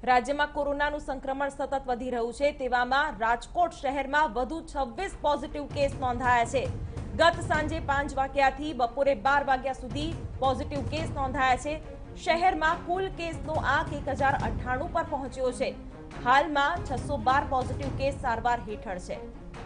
રાજ્યમાં કોરોનાનું સંક્રમણ સતત વધી રહ્યું છે તેવામાં રાજકોટ શહેરમાં વધુ 26 પોઝિટિવ કેસ નોંધાયા છે। ગત સાંજે 5 વાગ્યાથી બપોરે 12 વાગ્યા સુધી પોઝિટિવ કેસ નોંધાયા છે। શહેરમાં કુલ કેસનો આંક 1098 પર પહોંચ્યો છે। હાલમાં 612 પોઝિટિવ કેસ સારવાર હેઠળ છે।